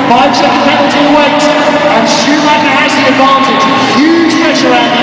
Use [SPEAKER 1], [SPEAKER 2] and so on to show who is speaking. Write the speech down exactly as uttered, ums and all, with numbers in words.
[SPEAKER 1] Five second penalty wait, and Schumacher has the advantage. Huge pressure out